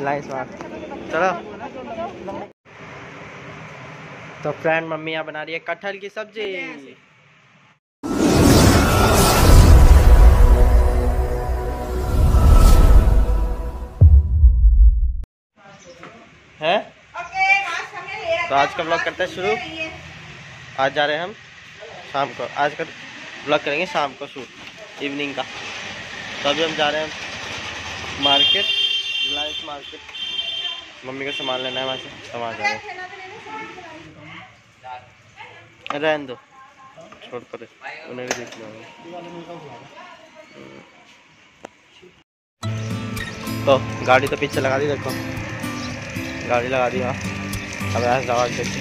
लाइस मार चलो। तो फ्रेंड मम्मी यहाँ बना रही है कटहल की सब्जी। है तो आज का ब्लॉग करते हैं शुरू। आज जा रहे हैं हम शाम को, आज का ब्लॉग करेंगे शाम को शूट इवनिंग का। तो अभी हम जा रहे हैं मार्केट, रिलायंस मार्केट, मम्मी का सामान लेना है, वहाँ से सामान जा रहे हैं। रहने दो, छोड़ पड़े, उन्हें भी देख लो। तो गाड़ी तो पीछे लगा दी, देखो गाड़ी लगा दी वहाँ। अब यहाँ दवा देखिए,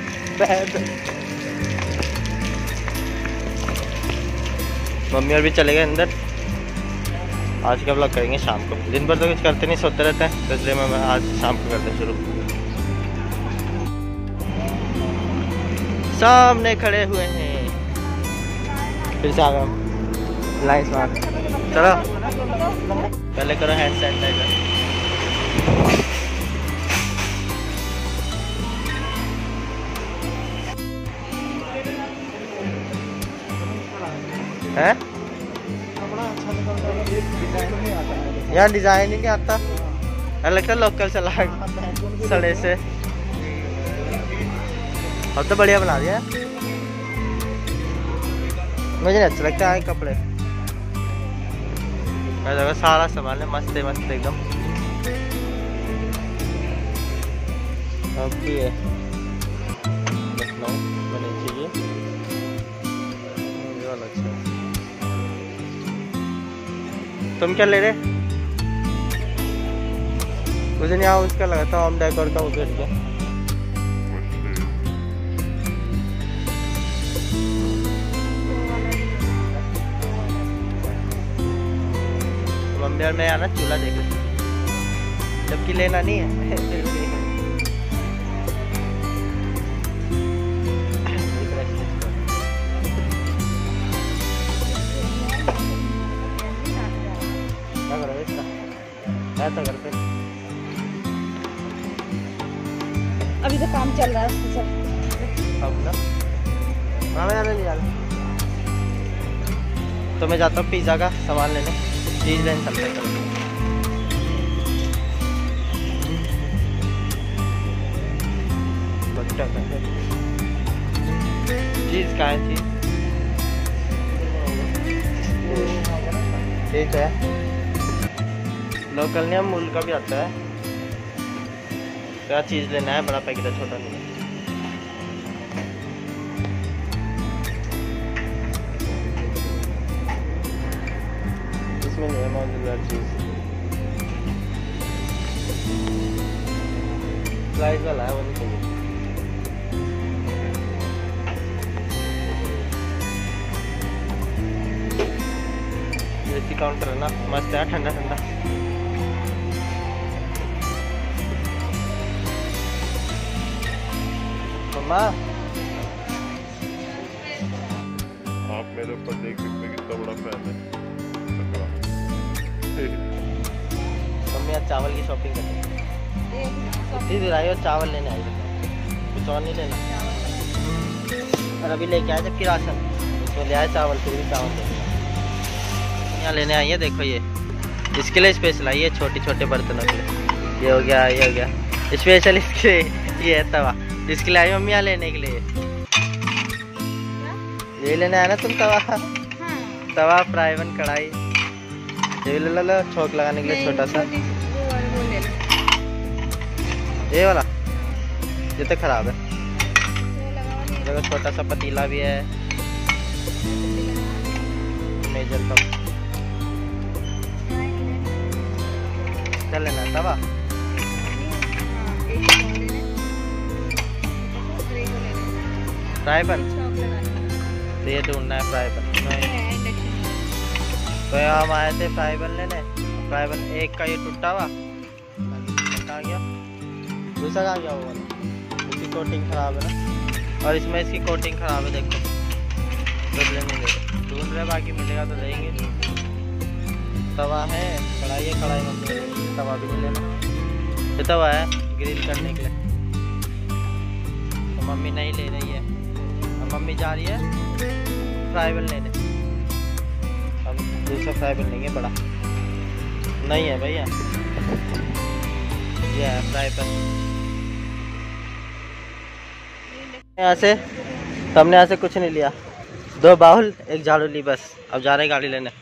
मम्मी और भी चले गए अंदर। आज का ब्लॉग करेंगे शाम को, दिन भर तो कुछ करते नहीं, सोते रहते हैं, तो इसलिए मैं आज शाम को करते शुरू। सामने खड़े हुए हैं, फिर से आ गए लाइस मार चलो। पहले करो हैंड सैनिटाइजर। है यार डिजाइन ही नहीं आता, अलग का लोकल चला सड़े से। अब तो बढ़िया बना दिया, मुझे नहीं अच्छा लगता है कपड़े। मैं देखो सारा सामान है, मस्त है, मस्त एकदम। अब भी है मैंने चाहिए अच्छा। तुम क्या ले रहे? मुझे नहीं उसका लगा था होम डेकोर का उधर क्या। मम्मी और मैं आना चूल्हा देख रहे, जबकि लेना नहीं है। तो घर पे अभी तो काम चल रहा है सब। अब ना मामा जाने नहीं जाना, तो मैं जाता हूँ पिज़्ज़ा का सामान लेने, चीज़ लेने चलते हैं। चीज़ का है, चीज़ है लोकल नहीं, अमूल का भी आता है। क्या चीज़ लेना है, बड़ा पैकेट है, छोटा नहीं। इसमें नहीं है मौजूदा चीज़, स्लाइस वाला है, वो नहीं चाहिए। एसी काउंटर है ना, मस्त है, ठंडा ठंडा। आप मेरे ऊपर देख सकते हैं कितना बड़ा फैन है। मम्मी आज चावल की शॉपिंग करते हैं, इतनी दूर आई और चावल लेने आई, कुछ और नहीं लेना। और अभी लेके आए जबकि राशन, उसमें ले आए चावल, फिर भी चावल यहाँ लेने आई है। देखो ये इसके लिए स्पेशल आई है, छोटे छोटे बर्तनों के लिए। ये हो गया, ये हो गया स्पेशल इसके, ये है तवा, इसके लिए आई मम्मी यहाँ लेने के लिए। ये लेने आया ना तुम तवा? तवा, फ्राई पैन, कढ़ाई, ये ले लो छोंक लगाने के लिए छोटा सा। ये वाला ये तो खराब है। देखो छोटा सा पतीला भी है, मेजर कप। क्या लेना तवा? फ्राई पैन, तो ये ढूंढना है फ्राई पैन। तो यहाँ हम आए थे फ्राई पैन लेने, फ्राई पैन एक का ये टूटा हुआ, कहाँ गया दूसरा, कहाँ गया वो वाला? इसकी कोटिंग खराब है ना, और इसमें इसकी कोटिंग खराब है, देखो तो लेने दे ढूंढ रहे, बाकी मिलेगा तो देंगे। तवा है, कढ़ाई है, कढ़ाई में तवा भी नहीं लेना। तो हुआ है ग्रिल करने के लिए, तो मम्मी नहीं ले रही है। और मम्मी जा रही है फ्राई पैन लेने। हम दूसरा फ्राई पैन लेंगे, बड़ा नहीं है भैया, ये है फ्राई पैन। यहाँ से तो हमने यहाँ से कुछ नहीं लिया, 2 बाउल 1 झाड़ू ली बस। अब जा रहे हैं गाड़ी लेने।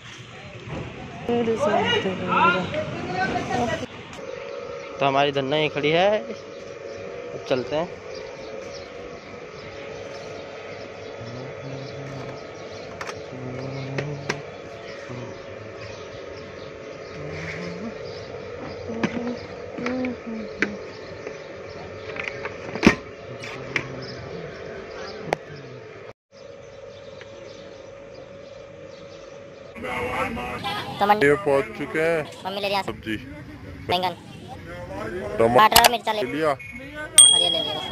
तो हमारी धन्ना ही खड़ी है, अब चलते हैं। तो ये पहुंच चुके हैं। मम्मी ले रही है सब्जी, बैंगन, टमाटर मिर्चा ले लिया। और ये ले लिया।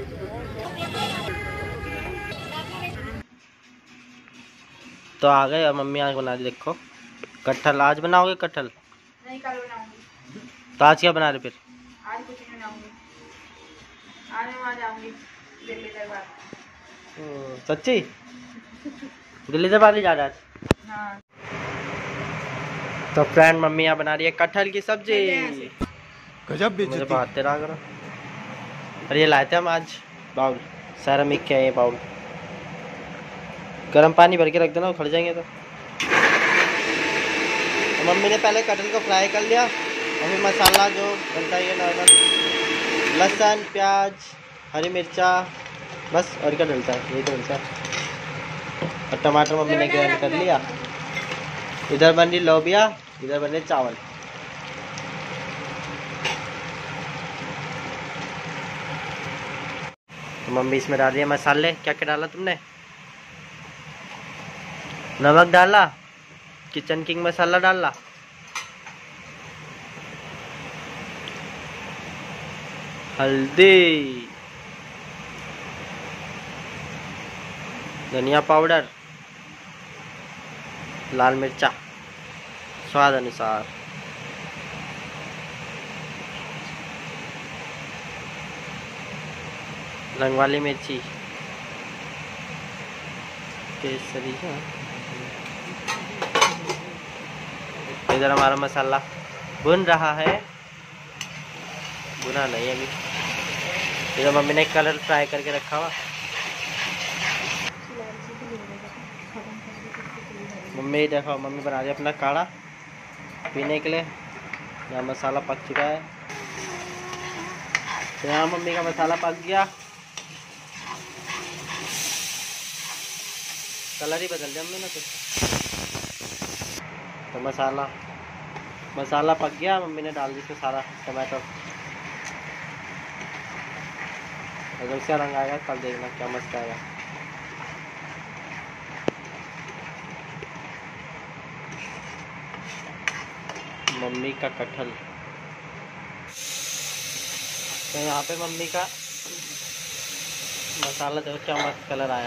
तो आ गए। अब मम्मी आज बना रही, देखो कटहल। आज बनाओगे कटहल? नहीं, कल बनाऊंगी। तो आज क्या बना रहे फिर? आज कुछ नहीं बनाऊंगी, आज मैं वहाँ जाऊंगी दिल्ली दरबार। सच्ची? दिल्ली दरबार जा रहा है आज? हाँ। तो फ्रेंड मम्मी यहाँ बना रही है कटहल की सब्जी। गजब मुझे बात तेरा करो। और ये लाए थे हम आज बाउल, सेरामिक के, ये बाउल गर्म पानी भर के रख देना, उखड़ जाएंगे। तो मम्मी ने पहले कटहल को फ्राई कर लिया, और फिर मसाला जो बनता है नॉर्मल, लहसुन, प्याज, हरी मिर्चा, बस। और क्या डलता है? यही तो डलता है। और टमाटर मम्मी ने ग्राइंड कर लिया। इधर बन रही लोबिया, इधर बन रहे चावल। तो मम्मी इसमें डाल रही है मसाले। क्या क्या डाला तुमने? नमक डाला, किचन किंग मसाला डाला, हल्दी, धनिया पाउडर, लाल मिर्चा स्वाद अनुसार, रंग वाली मिर्ची, केसरी। इधर हमारा मसाला भुन रहा है, भुना नहीं अभी। इधर मम्मी ने कलर फ्राई करके रखा हुआ। मम्मी देखो, मम्मी बना रही है अपना काढ़ा पीने के लिए। यहाँ मसाला पक चुका है। तो यहाँ मम्मी का मसाला पक गया, कलर ही बदल दिया मम्मी ने कुछ। तो मसाला पक गया, मम्मी ने डाल दी इसमें सारा टमाटो। अगर इसका रंग आएगा कल देखना क्या मस्त आएगा। मम्मी का कटहल। तो यहाँ पे मम्मी का मसाला देखो क्या मस्त कलर आया।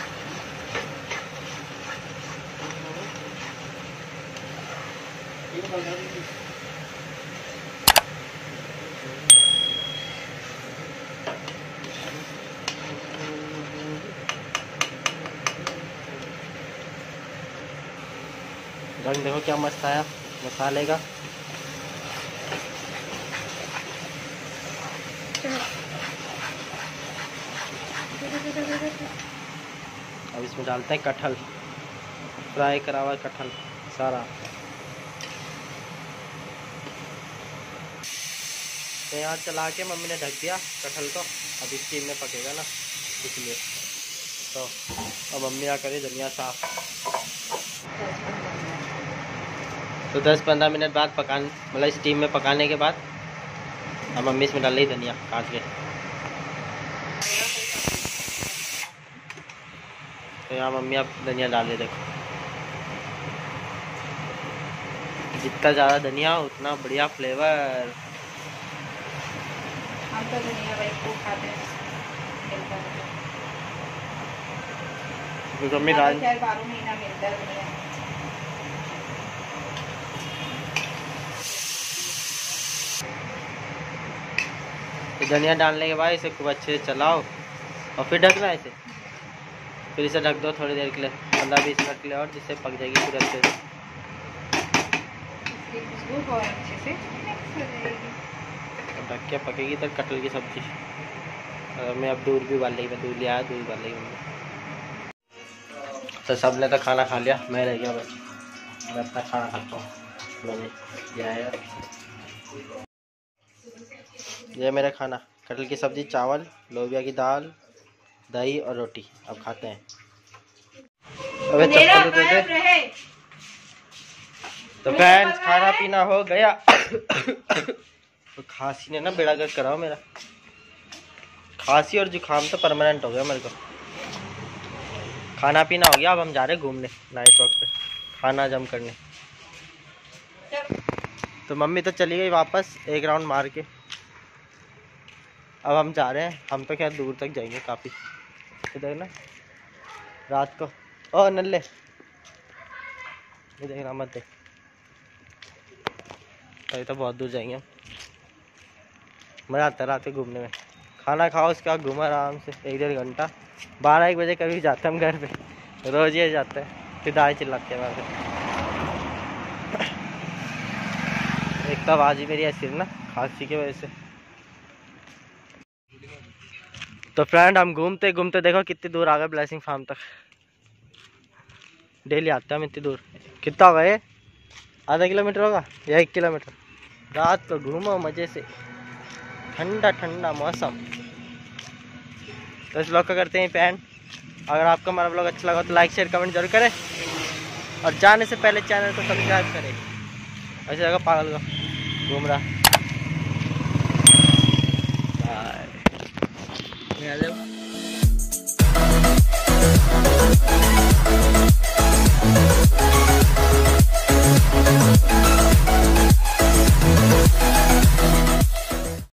रंग देखो क्या मस्त आया मसाले का। अब इसमें डालते हैं कटहल, फ्राई करा हुआ कटहल सारा। तो यहाँ चला के मम्मी ने ढक दिया कटहल को, अभी स्टीम में पकेगा ना इसलिए। तो अब मम्मी आ करी धनिया साफ। तो 10-15 मिनट बाद पकाने, मतलब स्टीम में पकाने के बाद अब मम्मी इसमें डाल रही धनिया काट के। तो यहाँ मम्मी अब धनिया डाल रही, देखो जितना ज़्यादा धनिया उतना बढ़िया फ्लेवर। हम तो धनिया भाई खूब खाते हैं। तो मम्मी डाल 12 महीना मिलता है धनिया। तो धनिया डालने के बाद इसे खूब अच्छे से चलाओ और फिर ढकना है इसे। फिर इसे ढक दो थोड़ी देर के लिए, 15-20 मिनट के लिए, और जिससे पक जाएगी पूरे अच्छे से। खुशबू और अच्छे से मिक्स हो जाएगी। ढक के पकेगी तो कटहल की सब्जी। और मैं अब दूध भी उबाल ली, मैं दूध ले आया, दूध उबाल ली मम्मी। तो सब ने तो खाना खा लिया, मैं रह गया बस। मैं अपना खाना खाता हूँ। मैंने ये मेरा खाना, कटहल की सब्जी, चावल, लोबिया की दाल, दही और रोटी। अब खाते हैं। अबे चप्पल तो दे दे। तो फ्रेंड्स खाना पीना हो गया। तो खांसी ने ना बेड़ा गर्क कराओ मेरा। खांसी और जुकाम तो परमानेंट हो गया मेरे को। खाना पीना हो गया, अब हम जा रहे हैं घूमने नाइट वॉक पे, खाना जम करने। तो मम्मी तो चली गई वापस एक राउंड मार के। अब हम जा रहे हैं, हम तो खैर दूर तक जाएंगे काफ़ी। इधर ना रात को, ओ नल्ले ये देखना मत देख, अभी तो बहुत दूर जाएंगे। मज़ा आता है रात को घूमने में। खाना खाओ उसके बाद घूमो आराम से 1-1.5 घंटा। 12-1 बजे कभी जाते हैं हम घर पे, रोज़ ये जाते हैं। फिर दाई चिल्लाते हैं वहाँ से। एक तो आवाज़ ही मेरी ऐसी ना खांसी की वजह से। तो फ्रेंड हम घूमते घूमते देखो कितनी दूर आ गए ब्लेसिंग फार्म तक। डेली आते हैं हम इतनी दूर। कितना होगा ये? आधा किलोमीटर होगा या 1 किलोमीटर। रात को घूमो मज़े से, ठंडा ठंडा मौसम। तो इस ब्लॉग का करते हैं पैन। अगर आपको हमारा ब्लॉग अच्छा लगा तो लाइक शेयर कमेंट जरूर करें, और जाने से पहले चैनल को सब्सक्राइब करें। ऐसे जगह पागल को घूम रहा।